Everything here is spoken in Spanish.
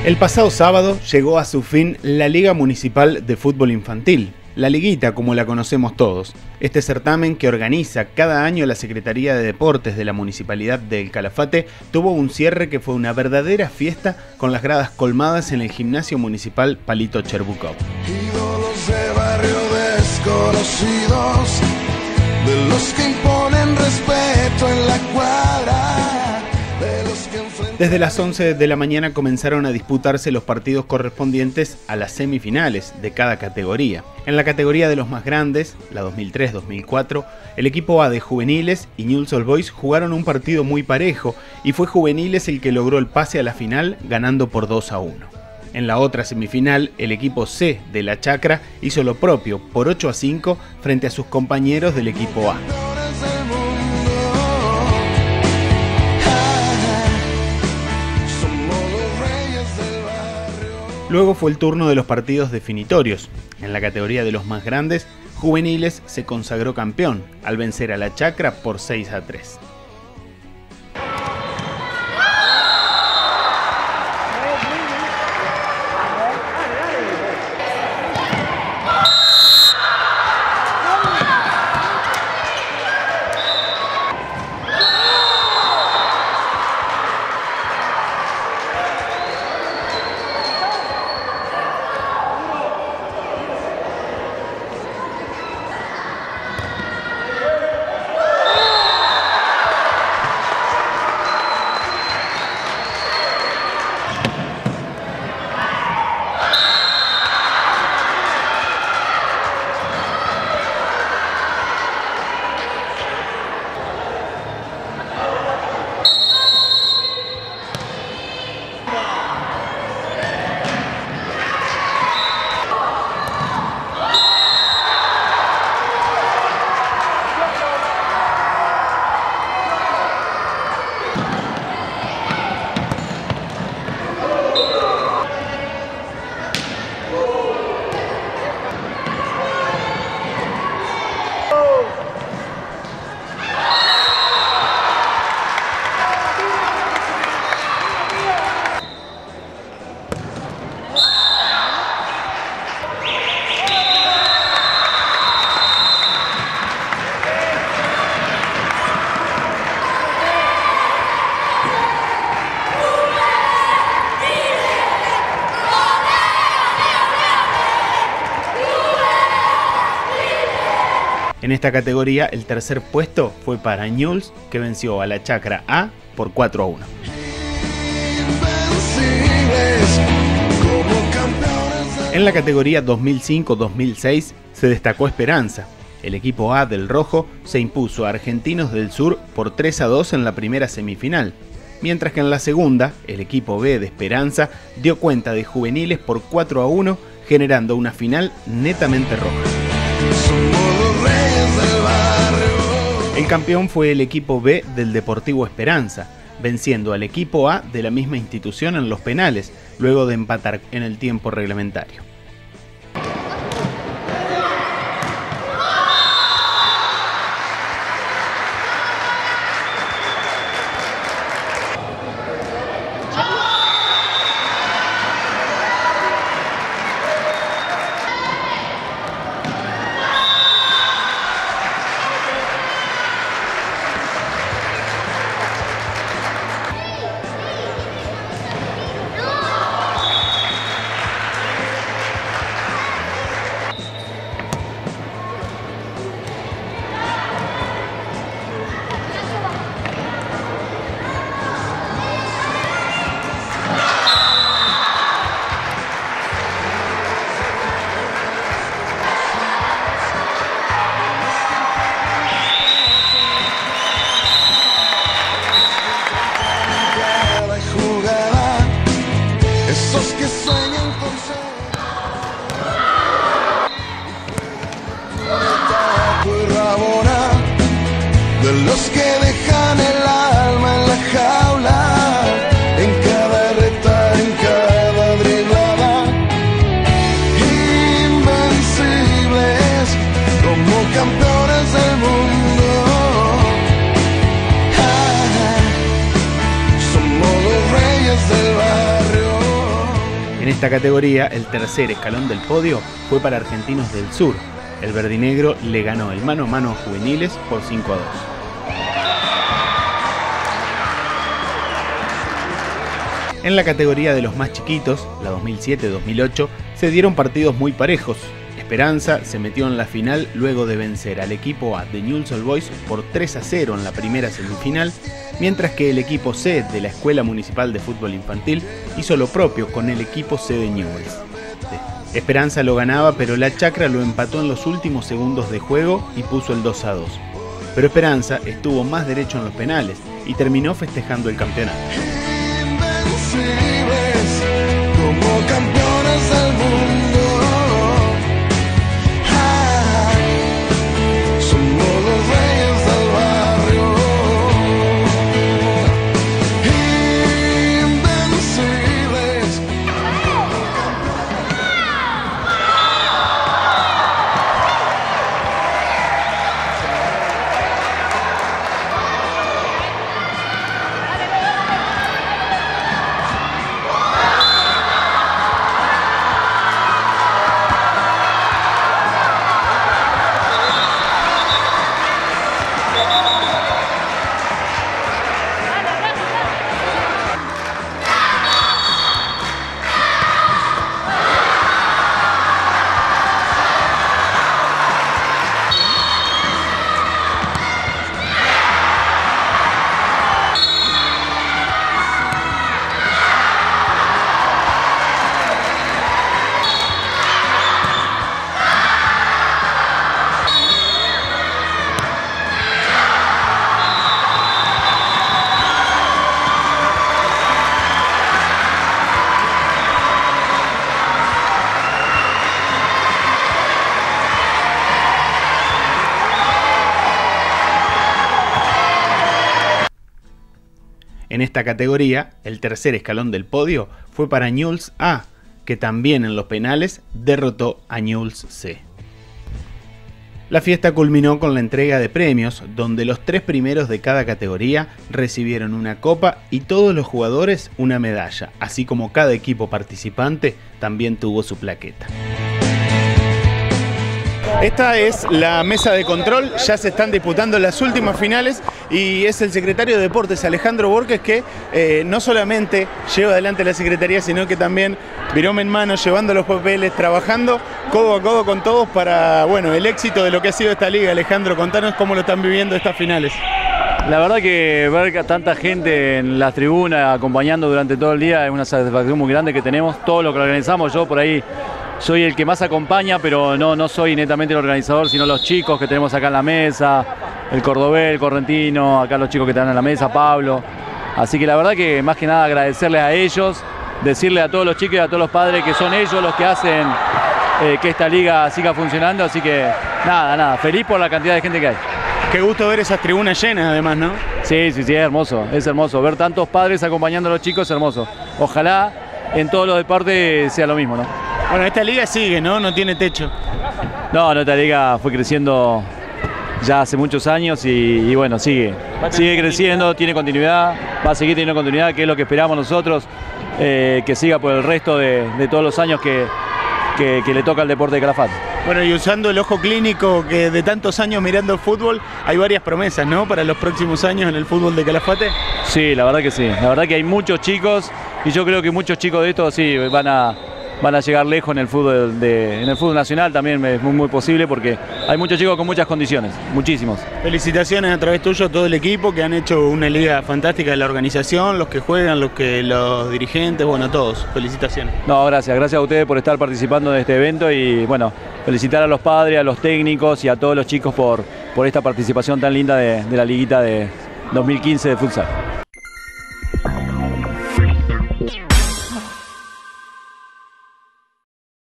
El pasado sábado llegó a su fin la Liga Municipal de Fútbol Infantil, la Liguita como la conocemos todos. Este certamen que organiza cada año la Secretaría de Deportes de la Municipalidad de El Calafate tuvo un cierre que fue una verdadera fiesta con las gradas colmadas en el Gimnasio Municipal Palito Cherburkov. Ídolos de barrio desconocidos, de los que imponen respeto en la cuadra, de los que enfrentan... Desde las 11 de la mañana comenzaron a disputarse los partidos correspondientes a las semifinales de cada categoría. En la categoría de los más grandes, la 2003-2004, el equipo A de Juveniles y Newell's Old Boys jugaron un partido muy parejo y fue Juveniles el que logró el pase a la final ganando por 2-1. En la otra semifinal, el equipo C de La Chacra hizo lo propio por 8-5 frente a sus compañeros del equipo A. Luego fue el turno de los partidos definitorios. En la categoría de los más grandes, Juveniles se consagró campeón al vencer a La Chacra por 6-3. En esta categoría, el tercer puesto fue para Newell's, que venció a La Chacra A por 4-1. En la categoría 2005-2006 se destacó Esperanza. El equipo A del Rojo se impuso a Argentinos del Sur por 3-2 en la primera semifinal, mientras que en la segunda, el equipo B de Esperanza dio cuenta de Juveniles por 4-1, generando una final netamente roja. El campeón fue el equipo B del Deportivo Esperanza, venciendo al equipo A de la misma institución en los penales, luego de empatar en el tiempo reglamentario. Esos que sueñan con ser y Rabona, de los que dejan el alma en la jaula, en cada reta, en cada driblada, invencibles como campeones del mundo. Somos los reyes del barrio. esta categoría, el tercer escalón del podio fue para Argentinos del Sur. El verdinegro le ganó el mano a mano a Juveniles por 5-2. En la categoría de los más chiquitos, la 2007-2008, se dieron partidos muy parejos. Esperanza se metió en la final luego de vencer al equipo A de Newell's Old Boys por 3-0 en la primera semifinal, mientras que el equipo C de la Escuela Municipal de Fútbol Infantil hizo lo propio con el equipo C de Newell's. Esperanza lo ganaba, pero la Chacra lo empató en los últimos segundos de juego y puso el 2-2. Pero Esperanza estuvo más derecho en los penales y terminó festejando el campeonato. Como campeones del mundo. En esta categoría, el tercer escalón del podio fue para Newell's A, que también en los penales derrotó a Newell's C. La fiesta culminó con la entrega de premios, donde los 3 primeros de cada categoría recibieron una copa y todos los jugadores una medalla, así como cada equipo participante también tuvo su plaqueta. Esta es la mesa de control, ya se están disputando las últimas finales y es el secretario de Deportes, Alejandro Borges, que no solamente lleva adelante la secretaría, sino que también virome en mano, llevando los papeles, trabajando codo a codo con todos para, bueno, el éxito de lo que ha sido esta liga. Alejandro, contanos cómo lo están viviendo estas finales. La verdad que ver a tanta gente en las tribunas acompañando durante todo el día es una satisfacción muy grande que tenemos. Todo lo que organizamos, yo por ahí soy el que más acompaña, pero no soy netamente el organizador, sino los chicos que tenemos acá en la mesa, el cordobés, el correntino, acá los chicos que están en la mesa, Pablo. Así que la verdad que más que nada agradecerles a ellos, decirle a todos los chicos y a todos los padres que son ellos los que hacen que esta liga siga funcionando. Así que nada, feliz por la cantidad de gente que hay. Qué gusto ver esas tribunas llenas además, ¿no? Sí, es hermoso, es hermoso. Ver tantos padres acompañando a los chicos es hermoso. Ojalá en todos los deportes sea lo mismo, ¿no? Bueno, esta liga sigue, ¿no? No tiene techo. No, esta liga fue creciendo ya hace muchos años y bueno, sigue creciendo, tiene continuidad, va a seguir teniendo continuidad, que es lo que esperamos nosotros, que siga por el resto de todos los años que le toca al deporte de Calafate. Bueno, y usando el ojo clínico que de tantos años mirando el fútbol, hay varias promesas, ¿no? Para los próximos años en el fútbol de Calafate. Sí, la verdad que sí. La verdad que hay muchos chicos y yo creo que muchos chicos de estos sí van a llegar lejos en el fútbol nacional. También es muy posible porque hay muchos chicos con muchas condiciones, muchísimos. Felicitaciones a través tuyo a todo el equipo que han hecho una liga fantástica de la organización, los que juegan, los dirigentes, bueno, a todos. Felicitaciones. No, gracias a ustedes por estar participando de este evento y bueno, felicitar a los padres, a los técnicos y a todos los chicos por esta participación tan linda de la liguita de 2015 de futsal.